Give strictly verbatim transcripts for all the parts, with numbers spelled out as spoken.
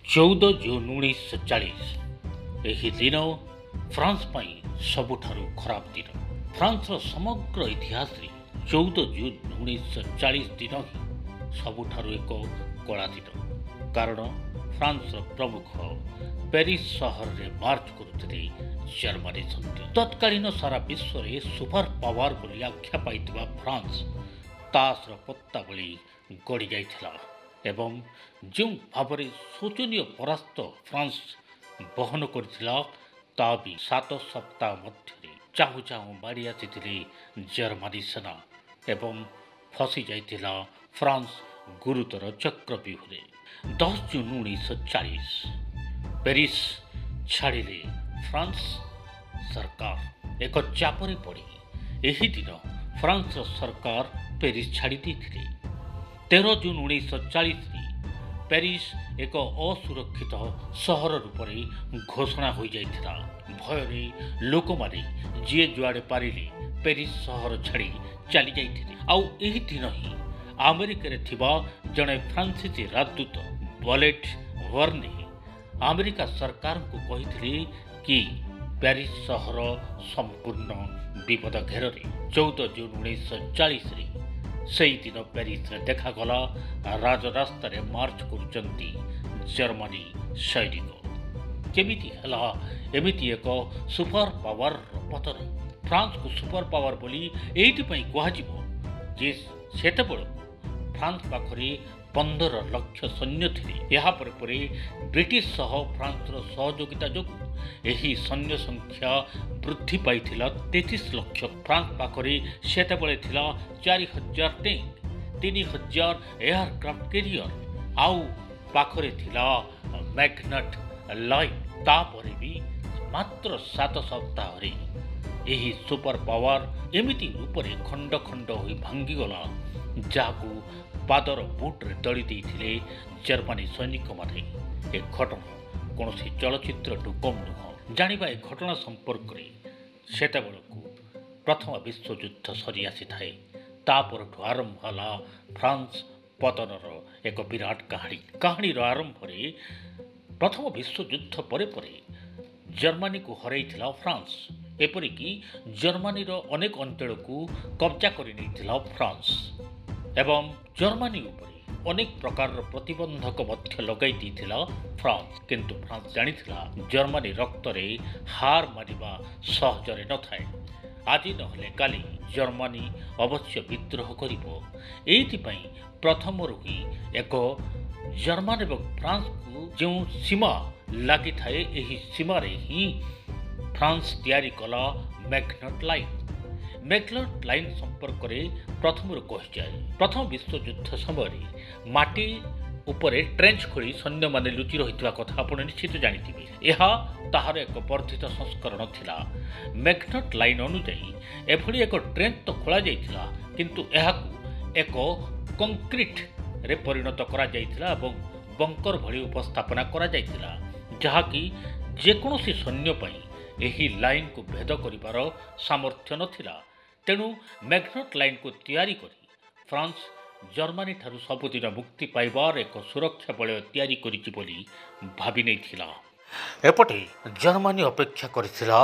चौदह जून उन्नीस चालीस यही दिन फ्रांस पाई सबुठारु खराब दिन। फ्रांस समग्र इतिहास रे चौदह जून उन्नीस चालीस दिन ही सबुठारु एक कला दिन। कारण फ्रांस प्रमुख पेरिस सहर रे मार्च करुते जर्मनी सत्य तत्कालीन सारा विश्व रे सुपर पावर बोली आख्या पाइथिबा फ्रांस तास पत्ता बोली गड़ी जाइथिला एवं जो भाव शोचनीय परास्त फ्रांस बहन करथिला ता भी सात सप्ताह मध्य चाहू चाहू मारी आसी जर्मनी सेना एवं फसी जाइथिला फ्रांस गुरुतर चक्रव्यूह। दस जून उन्नीस चालीस पेरिस छाड़िले फ्रांस सरकार एक चापरे पड़ी यही दिन फ्रांस सरकार पेरिस छाड़ी देथिले। तेरह जून उन्नीस चालीस पेरिस एक असुरक्षित सहर रूप में घोषणा हो जाइथिला। भयरे लोक माने जी जुआड़े पारिले पेरिस सहर छाड़ी चली जाइथिले। आउ एही दिन ही अमेरिका रे थिबा जने फ्रांसीसी राजदूत बलेट वर्ने अमेरिका सरकार को कहिथिले कि पेरिस सहर संपूर्ण विपद घेर चौदह जून उन्नीस चालीस से दिन पेरिस देखागला राजरास्ता रे मार्च करुचंती जर्मनी सैनिक। केमिति हला एमिति एक सुपर पावर पतन। फ्रांस को सुपर पावर बोली एइति पई कुहाजिबो जे सेतेबेल फ्रांस पाखरे पंद्रह लक्ष सैन्य थिले। या पर परे ब्रिटिश सह फ्रांस सहयोगिता जोगु एही सैन्य संख्या वृद्धि पाइथिला तैंतीस लक्ष। फ्रांस पाखरे सेतेबेले थिला चार हजार टैंक, तीन हजार एयरक्राफ्ट कैरियर आउ पाखरे थिला मैग्नट लाइन। तापरे भी मात्र सात सप्ताह रे एही सुपर पावर एमिति रूपरे खंड खंड होई भांगी गला जाकू पादर बुट्रे दली देइथिले जर्मनी सैनिक माने। ए घटना कौन चलचित्र टू कम नुह। जानिबा ए घटना संपर्क रे सेतेबेलकू प्रथम विश्व युद्ध सरी आसी थाए। तापरठू आरंभ होला फ्रांस पतनर एक विराट कहानी। कहानीर आरंभ रे प्रथम विश्व युद्ध परे परे जर्मनी को हरैथिला फ्रांस। एपरिकी जर्मनीर अनेक अंचल को कब्जा कर नहीं फ्रांस एवं जर्मनी उपरे अनेक प्रकार प्रतिबंधक मध्य लगाई देथिला फ्रांस। किंतु फ्रांस जानिथिला जर्मनी रक्त रे हार मारिबा सहजरे न थाए। आज नहले काली जर्मनी अवश्य विद्रोह करिबो। एइति पई प्रथम रुही एक जर्मन एवं फ्रांस को जो सीमा लागि थाए एही सीमा रे ही फ्रांस तैयारी कला मैग्नट लाइन। मैग्नट लाइन संपर्क में प्रथम कही जाए प्रथम विश्व युद्ध समय माटी उपरे ट्रेंच खोली सैन्य माने लुचि रही कथा आप निश्चित जानी। यह ताहार एक वर्धित संस्करण थिला। मैग्नट लाइन अनुजाई एभली एक ट्रेंच तो खोल जाइथिला किंतु एहाकू एक कंक्रीट रे परिणत करा जाइथिला एवं बंकर भली उपस्थापना करा जाइथिला जहाकी जेकोसी सैन्य पई एही लाइन को भेद करिबार सामर्थ्य नथिला। तेणु मैग्नट लाइन को तैयारी करी फ्रांस जर्मनी ठारू सबुदिन मुक्ति पाइबार एक सुरक्षा बलय तैयारी करिछि बोली भाबी नैथिला। एपटे जर्मनी अपेक्षा करिथिला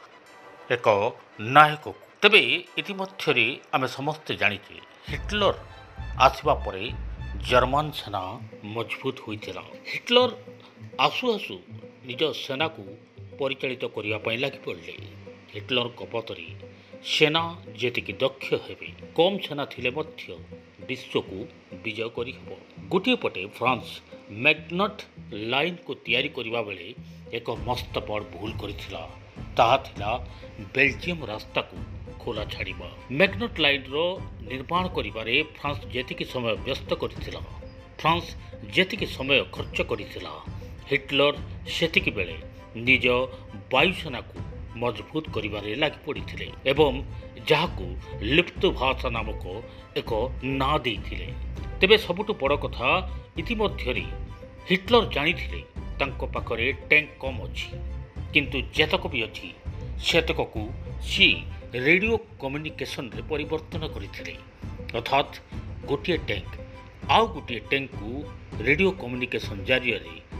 एक नायक। तेबे इतिमध्यरे आमे समस्ते जानिछे हिटलर आसिबा परे जर्मन सेना मजबूत होइथिला। हिटलर आसु आसु निज सेना को परिचालित करने लगी पड़े। हिटलर पतरे सेना जेतिकी दक्ष हेबे कम सेना थिले मध्य विश्व को विजय करी हेबो। गोटे पटे फ्रांस मैग्नट लाइन को तैयारी करबा बेले एक मस्त बड़ भूल करिथिला। ताहा थिला बेल्जियम रास्ता को खोला छाड़िबा। मैग्नट लाइन रो निर्माण करिबारे फ्रांस जेतिकी समय व्यस्त करिथिला फ्रांस जेतिकी समय खर्च करिथिला हिटलर सेतिकी बेले निज वायुसेना को मजबूत करिबारे लागि पड़िथिले एवं जहाकू लुफ्तवाफ्फे नामक एक ना देइथिले। तेबे सबुठु बड़ कथा इतिमध्यरे हिटलर जानिथिले तांको पाखरे टैंक कम अछि किंतु जेतक भी अछि सेतक को सी रेडियो कम्युनिकेशन रे परिवर्तन करिथिले। अर्थात गोटे टैंक आउ गोटे टैंक को रेडियो कम्युनिकेशन जरिए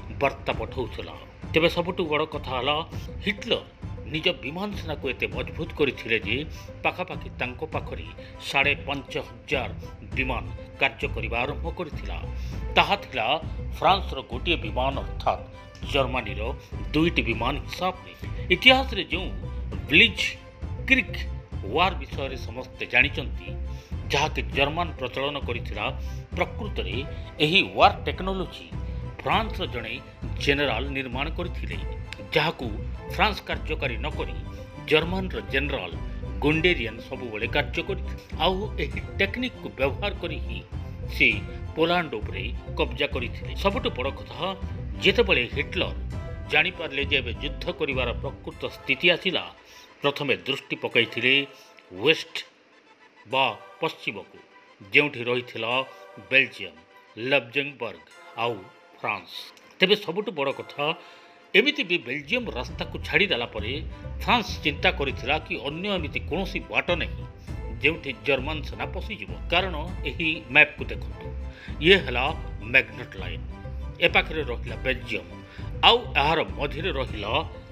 ବାର୍ତ୍ତା ପଠାଉଥିଲା। ତେବେ ସବୁଠୁ ବଡ଼ କଥା ହେଲା ହିଟଲର ନିଜ ବିମାନ ସେନାକୁ ଏତେ ମଜବୁତ କରିଥିଲେ ଯେ ପାଖାପାଖି ତାଙ୍କ ପାଖରେ ସାଢ଼େ ପାଞ୍ଚ ହଜାର ବିମାନ କାର୍ଯ୍ୟ କରିବା ଆରମ୍ଭ କରିଥିଲା। ତାହା ଥିଲା ଫ୍ରାନ୍ସର ଗୋଟିଏ ବିମାନ ଅର୍ଥାତ୍ ଜର୍ମାନୀର ଦୁଇଟି ବିମାନ ହିସାବରେ। ଇତିହାସରେ ଯେଉଁ ବ୍ଲିଜ କ୍ରିକ୍ ୱାର ବିଷୟରେ ସମସ୍ତେ ଜାଣିଛନ୍ତି, ଯାହାକି ଜର୍ମାନ ପ୍ରଚଳନ କରିଥିଲା, ପ୍ରକୃତରେ ଏହି ୱାର ଟେକ୍ନୋଲୋଜି ଫ୍ରାନ୍ସର ଜଣେ ଜେନେରାଲ ନିର୍ମାଣ କରିଥିଲେ, ଯାହାକୁ ଫ୍ରାନ୍ସ କାର୍ଯ୍ୟକାରୀ ନକରି ଜର୍ମାନର ଜେନେରାଲ ଗୁଣ୍ଡେରିଆନ ସବୁବେଳେ କାର୍ଯ୍ୟ କରିଥିଲେ। ଆଉ ଏହି ଟେକ୍ନିକକୁ ବ୍ୟବହାର କରି ହିଁ ସେ ପୋଲାଣ୍ଡ ଉପରେ କବ୍ଜା କରିଥିଲେ। ସବୁଠୁ ବଡ଼ କଥା, ଯେତେବେଳେ ହିଟଲର ଜାଣିପାରିଲେ ଯେ ଏବେ ଯୁଦ୍ଧ କରିବାର ପ୍ରକୃତ ସ୍ଥିତି ଆସିଲା, ପ୍ରଥମେ ଦୃଷ୍ଟି ପକାଇଥିଲେ ୱେଷ୍ଟ ବା ପଶ୍ଚିମକୁ, ଯେଉଁଠି ରହିଥିଲା ବେଲଜିୟମ, ଲକ୍ଜେମବର୍ଗ ଆଉ ଫ୍ରାନ୍ସ। ତେବେ ସବୁଠୁ ବଡ଼ କଥା, ଏମିତି ବି ବେଲଜିୟମ ରାସ୍ତାକୁ ଛାଡ଼ିଦେଲା ପରେ ଫ୍ରାନ୍ସ ଚିନ୍ତା କରିଥିଲା କି ଅନ୍ୟ ଏମିତି କୌଣସି ବାଟ ନାହିଁ ଯେଉଁଠି ଜର୍ମାନ ସେନା ପଶିଯିବ। କାରଣ ଏହି ମ୍ୟାପ୍କୁ ଦେଖନ୍ତୁ, ଇଏ ହେଲା ମ୍ୟାଗ୍ନେଟ ଲାଇନ୍, ଏ ପାଖରେ ରହିଲା ବେଲଜିୟମ, ଆଉ ଏହାର ମଝିରେ ରହିଲା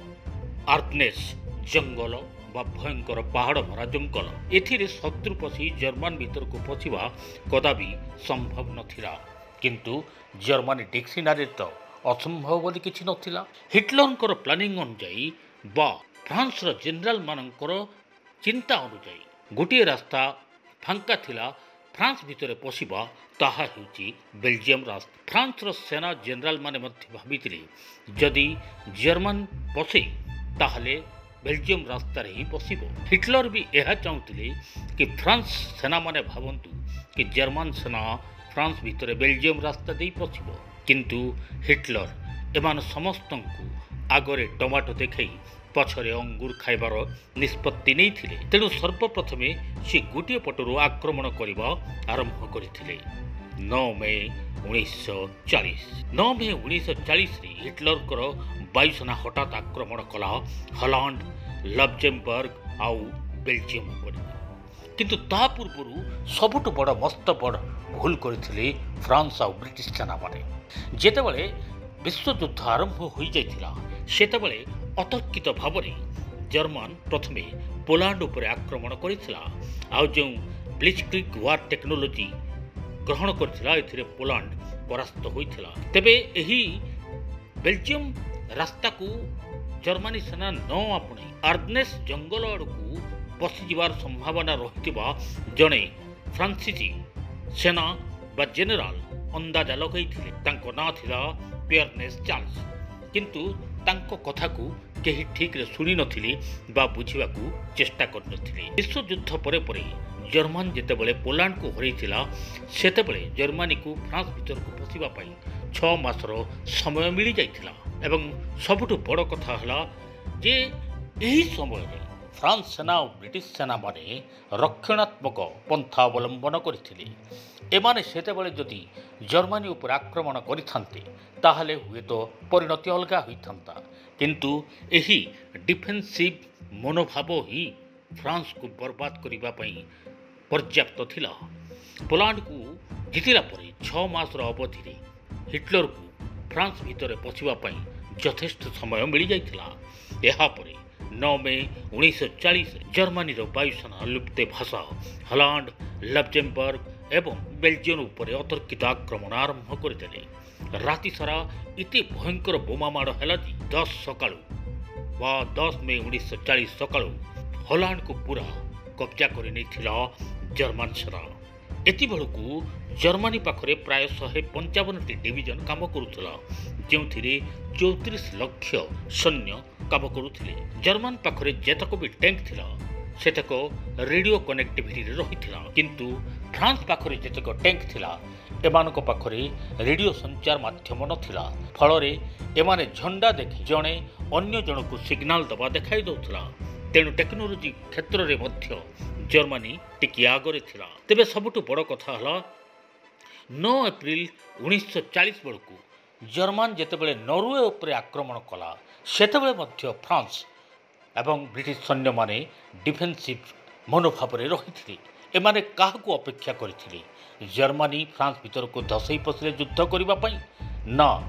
ଆର୍ଦେନେସ୍ ଜଙ୍ଗଲ ବା ଭୟଙ୍କର ପାହାଡ଼ ଭରା ଜଙ୍ଗଲ। ଏଥିରେ ଶତ୍ରୁ ପଶି ଜର୍ମାନ ଭିତରକୁ ପଶିବା କଦାପି ସମ୍ଭବ ନଥିଲା। କିନ୍ତୁ ଜର୍ମାନୀ ଡିକ୍ସନାରୀରେ ତ ଅସମ୍ଭବ ବୋଲି କିଛି ନଥିଲା। ହିଟଲରଙ୍କର ପ୍ଲାନିଂ ଅନୁଯାୟୀ ବା ଫ୍ରାନ୍ସର ଜେନେରାଲମାନଙ୍କର ଚିନ୍ତା ଅନୁଯାୟୀ ଗୋଟିଏ ରାସ୍ତା ଫାଙ୍କା ଥିଲା ଫ୍ରାନ୍ସ ଭିତରେ ପଶିବା, ତାହା ହେଉଛି ବେଲଜିୟମ ରାସ୍ତା। ଫ୍ରାନ୍ସର ସେନା ଜେନେରାଲମାନେ ମଧ୍ୟ ଭାବିଥିଲେ ଯଦି ଜର୍ମାନ ପଶେ ତାହେଲେ ବେଲଜିୟମ ରାସ୍ତାରେ ହିଁ ପଶିବ। ହିଟଲର ବି ଏହା ଚାହୁଁଥିଲେ କି ଫ୍ରାନ୍ସ ସେନାମାନେ ଭାବନ୍ତୁ କି ଜର୍ମାନ ସେନା ଫ୍ରାନ୍ସ ଭିତରେ ବେଲଜିୟମ ରାସ୍ତା ଦେଇ ପଶିବ। କିନ୍ତୁ ହିଟଲର ଏମାନେ ସମସ୍ତଙ୍କୁ ଆଗରେ ଟମାଟୋ ଦେଖାଇ ପଛରେ ଅଙ୍ଗୁର ଖାଇବାର ନିଷ୍ପତ୍ତି ନେଇଥିଲେ। ତେଣୁ ସର୍ବପ୍ରଥମେ ସେ ଗୋଟିଏ ପଟରୁ ଆକ୍ରମଣ କରିବା ଆରମ୍ଭ କରିଥିଲେ। ନଅ ମେ ଉଣେଇଶହ ଚାଳିଶ ନଅ ମେ ଉଣେଇଶହ ଚାଳିଶରେ ହିଟଲରଙ୍କର ବାୟୁସେନା ହଠାତ୍ ଆକ୍ରମଣ କଲା ହଲାଣ୍ଡ, ଲକ୍ଜେମବର୍ଗ ଆଉ ବେଲଜିୟମ ଉପରେ। କିନ୍ତୁ ତା ପୂର୍ବରୁ ସବୁଠୁ ବଡ଼ ମସ୍ତ ବଡ଼ ଭୁଲ କରିଥିଲେ ଫ୍ରାନ୍ସ ଆଉ ବ୍ରିଟିଶ ସେନାମାନେ। ଯେତେବେଳେ ବିଶ୍ୱଯୁଦ୍ଧ ଆରମ୍ଭ ହୋଇଯାଇଥିଲା, ସେତେବେଳେ ଅତର୍କିତ ଭାବରେ ଜର୍ମାନ ପ୍ରଥମେ ପୋଲାଣ୍ଡ ଉପରେ ଆକ୍ରମଣ କରିଥିଲା। ଆଉ ଯେଉଁ ବ୍ଲିଚକ୍ରିଗ୍ ୱାର ଟେକ୍ନୋଲୋଜି ଗ୍ରହଣ କରିଥିଲା, ଏଥିରେ ପୋଲାଣ୍ଡ ପରାସ୍ତ ହୋଇଥିଲା। ତେବେ ଏହି ବେଲଜିୟମ ରାସ୍ତାକୁ ଜର୍ମାନୀ ସେନା ନ ଆପଣେଇ ଆର୍ଦେନେସ୍ ଜଙ୍ଗଲ ଆଡ଼କୁ ପଶିଯିବାର ସମ୍ଭାବନା ରହିଥିବା ଜଣେ ଫ୍ରାନ୍ସିସି ସେନା ବା ଜେନେରାଲ ଅନ୍ଦାଜ ଲଗାଇଥିଲେ। ତାଙ୍କ ନାଁ ଥିଲା ପିୟର୍ନେସ୍ ଚାର୍ଲ୍ସ। କିନ୍ତୁ ତାଙ୍କ କଥାକୁ କେହି ଠିକ୍ରେ ଶୁଣିନଥିଲେ ବା ବୁଝିବାକୁ ଚେଷ୍ଟା କରିନଥିଲେ। ବିଶ୍ୱଯୁଦ୍ଧ ପରେ ପରେ ଜର୍ମାନ ଯେତେବେଳେ ପୋଲାଣ୍ଡକୁ ହରାଇଥିଲା, ସେତେବେଳେ ଜର୍ମାନୀକୁ ଫ୍ରାନ୍ସ ଭିତରକୁ ପଶିବା ପାଇଁ ଛଅ ମାସର ସମୟ ମିଳିଯାଇଥିଲା। ଏବଂ ସବୁଠୁ ବଡ଼ କଥା ହେଲା ଯେ ଏହି ସମୟରେ ଫ୍ରାନ୍ସ ସେନା ଓ ବ୍ରିଟିଶ ସେନାମାନେ ରକ୍ଷଣାତ୍ମକ ପନ୍ଥା ଅବଲମ୍ବନ କରିଥିଲେ। ଏମାନେ ସେତେବେଳେ ଯଦି ଜର୍ମାନୀ ଉପରେ ଆକ୍ରମଣ କରିଥାନ୍ତେ, ତାହେଲେ ହୁଏତ ପରିଣତି ଅଲଗା ହୋଇଥାନ୍ତା। କିନ୍ତୁ ଏହି ଡିଫେନ୍ସିଭ୍ ମନୋଭାବ ହିଁ ଫ୍ରାନ୍ସକୁ ବର୍ବାଦ କରିବା ପାଇଁ ପର୍ଯ୍ୟାପ୍ତ ଥିଲା। ପୋଲାଣ୍ଡକୁ ଜିତିଲା ପରେ ଛଅ ମାସର ଅବଧିରେ ହିଟଲରକୁ ଫ୍ରାନ୍ସ ଭିତରେ ପଶିବା ପାଇଁ ଯଥେଷ୍ଟ ସମୟ ମିଳିଯାଇଥିଲା। ଏହାପରେ ନଅ ମେ ଉଣେଇଶହ ଚାଳିଶରେ ଜର୍ମାନୀର ବାୟୁସେନା ଲୁଫ୍ତେଭାନ୍ସା ହଲାଣ୍ଡ, ଲକ୍ଜେମବର୍ଗ ଏବଂ ବେଲଜିୟମ ଉପରେ ଅତର୍କିତ ଆକ୍ରମଣ ଆରମ୍ଭ କରିଦେଲେ। ରାତିସାରା ଏତେ ଭୟଙ୍କର ବୋମା ମାଡ଼ ହେଲା ଯେ ଦଶ ସକାଳୁ ବା ଦଶ ମେ ଉଣେଇଶହ ଚାଳିଶ ସକାଳୁ ହଲାଣ୍ଡକୁ ପୁରା କବ୍ଜା କରି ନେଇଥିଲା ଜର୍ମାନ ସେନା। ଏତିବେଳକୁ ଜର୍ମାନୀ ପାଖରେ ପ୍ରାୟ ଶହେ ପଞ୍ଚାବନଟି ଡିଭିଜନ କାମ କରୁଥିଲା, ଯେଉଁଥିରେ ଚଉତିରିଶ ଲକ୍ଷ ସୈନ୍ୟ କାମ କରୁଥିଲେ। ଜର୍ମାନ ପାଖରେ ଯେତକ ବି ଟ୍ୟାଙ୍କ ଥିଲା, ସେତକ ରେଡ଼ିଓ କନେକ୍ଟିଭିଟିରେ ରହିଥିଲା। କିନ୍ତୁ ଫ୍ରାନ୍ସ ପାଖରେ ଯେତକ ଟ୍ୟାଙ୍କ ଥିଲା, ଏମାନଙ୍କ ପାଖରେ ରେଡ଼ିଓ ସଞ୍ଚାର ମାଧ୍ୟମ ନଥିଲା। ଫଳରେ ଏମାନେ ଝଣ୍ଡା ଦେଖି ଜଣେ ଅନ୍ୟ ଜଣକୁ ସିଗ୍ନାଲ ଦେବା ଦେଖାଇ ଦେଉଥିଲା। ତେଣୁ ଟେକ୍ନୋଲୋଜି କ୍ଷେତ୍ରରେ ମଧ୍ୟ ଜର୍ମାନୀ ଟିକିଏ ଆଗରେ ଥିଲା। ତେବେ ସବୁଠୁ ବଡ଼ କଥା ହେଲା ନଅ ଏପ୍ରିଲ ଉଣେଇଶହ ଚାଳିଶ ବେଳକୁ ଜର୍ମାନ ଯେତେବେଳେ ନରୱେ ଉପରେ ଆକ୍ରମଣ କଲା, ସେତେବେଳେ ମଧ୍ୟ ଫ୍ରାନ୍ସ ଏବଂ ବ୍ରିଟିଶ ସୈନ୍ୟମାନେ ଡିଫେନ୍ସିଭ୍ ମନୋଭାବରେ ରହିଥିଲେ। ଏମାନେ କାହାକୁ ଅପେକ୍ଷା କରିଥିଲେ? ଜର୍ମାନୀ ଫ୍ରାନ୍ସ ଭିତରକୁ ଧସେଇ ପଶିଲେ ଯୁଦ୍ଧ କରିବା ପାଇଁ? ନା,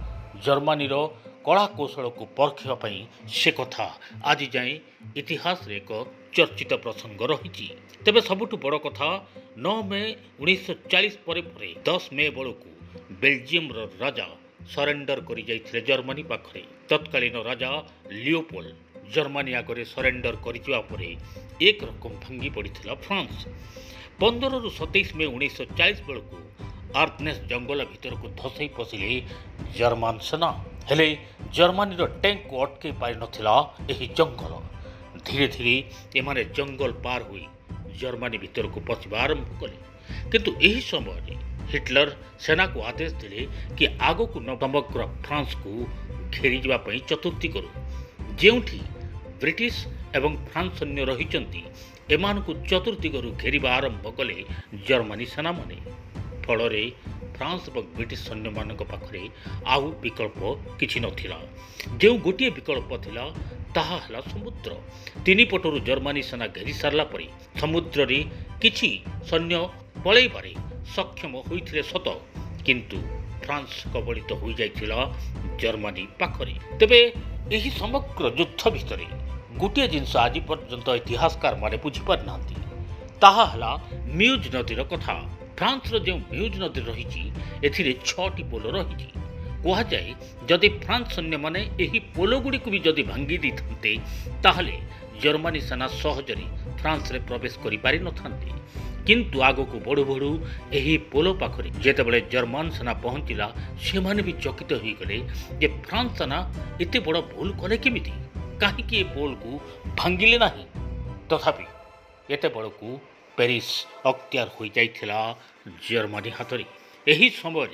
जर्मनीर कला कौशल को परखिया पई से कथा आज जाए इतिहास रे एक चर्चित प्रसंग रही। तेबे सबुठु बड़ कथा नौ मे उन्नीस चालीस पर दस मे बेलू बेल्जियम राजा सरेंडर कर जाइथिले जर्मनी पाखरे। तत्कालीन राजा लियोपोल्ड जर्मनी आगे सरेंडर कर एक रकम भांगी पड़ा फ्रांस। पंद्रह रु सतैश मे उन्नीस चालीस बेलू आर्टनेस जंगल भितर को धसई पशिले जर्मन सेना। हेले जर्मनी टैंक को अटकई पारि नथिला एही जंगल। धीरे धीरे एमाने जंगल पार हुई जर्मनी भितर को पशिबा आरंभ कले। किंतु एही समय हिटलर सेना को आदेश दिले कि आगो को समग्र फ्रांस को घेरी जावा पई चतुर्थी करू। जेउठी ब्रिटिश एवं फ्रांस सैन्य रहिचंती एमान को चतुर्थी करू घेरिबा आरंभ कले जर्मनी सेना माने। फलरे फ्रांस और ब्रिटिश सैन्य मान पाखरे आउ विकल्प किछि नथिला। जो गोटे विकल्प थिला ताहा हला समुद्र। तीन पटरु जर्मनी सेना घेरी सारला परे समुद्र रे किछि सैन्य पळैबारे सक्षम होइथिले सत, किंतु फ्रांस कबलित तो हो जाइथिला जर्मनी पाखरे। तेबे एही समग्र युद्ध भितरे गोटे जिनस आज पर्यंत इतिहासकार माने बुझी पार नांती, ताहा हला म्यूज नदीर कथा। फ्रांस जो म्यूज नदी रही एथिरे छटी पोल रही। कहुए जदि फ्रांस सैन्य माने एही पोल गुड़िक भी जदि भांगी दी थांते ताहले जर्मनी सेना सहजरे फ्रांस रे प्रवेश करि पारि नथांते। किंतु आगो को बढ़ू बढ़ू एही पोल पाखरे जेतेबेले जर्मन सेना पहुंचिला से माने भी चकित होई गले जे फ्रांस सेना एते बड़ भूल कले केमिति, काहेकि ए पोल को भांगिले नाही। तथापि एते बड़ को पेरिस अख्तियार हो जाइथिला जर्मनी हाथरे। एही समय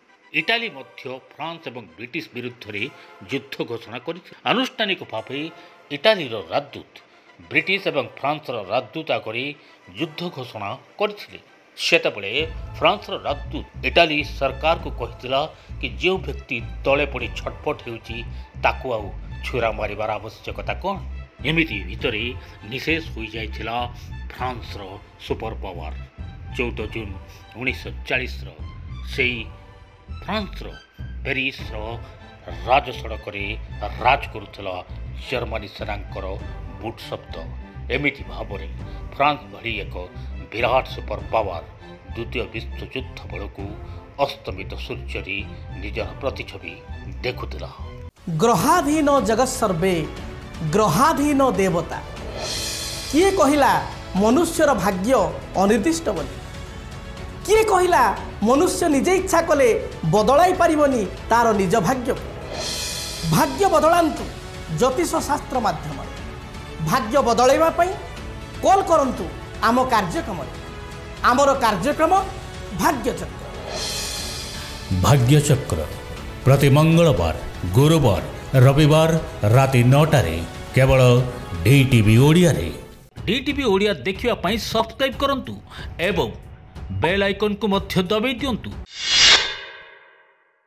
इटाली मध्य फ्रांस एवं ब्रिटिश विरुद्ध रे युद्ध घोषणा करिथिले। आनुष्ठानिक भावे इटालीर राजदूत ब्रिटिश एवं फ्रांस राजदूत आगे युद्ध घोषणा करथिले। सेतेबेले फ्रांस राजदूत इटाली सरकार को कहिथिला कि जो व्यक्ति तले पड़ी छटपट हेउची ताकू आउ छुरा मारिबार आवश्यकता कोन। एमिति भितरे निशेष हो जाइथिला फ्रांस रो सुपर पावर। चौदह जून उन्नीस चालीस से फ्रांस रो पेरिस रो राज सड़क राज करुला जर्मनी सेनांकर बुट शब्द। एमिति भावरे फ्रांस भली एक विराट सुपर पावर द्वितीय विश्व युद्ध बेलू अस्तमित सूर्य निजर प्रतिछवि देखुला। ग्रहाधीन जगत सर्वे ग्रहाधीन देवता। किए कहिला मनुष्यर भाग्य अनिर्दिष्ट बोली? किए कहिला मनुष्य निजे इच्छा कले बदलाई पारिबनी तार निज भाग्य? भाग्य बदलांतु ज्योतिष शास्त्र माध्यम। भाग्य बदलैवा पई कॉल करंतु आम कार्यक्रम। आमर कार्यक्रम भाग्यचक्र। भाग्यचक्र प्रति मंगलवार गुरुवार रविवार राति नौटारे केवल डीटीवी ओडिया रे। डीटीवी ओडिया देखिवा पई सब्सक्राइब करंतु एवं बेल आइकन को मध्य दबाई दियंतु।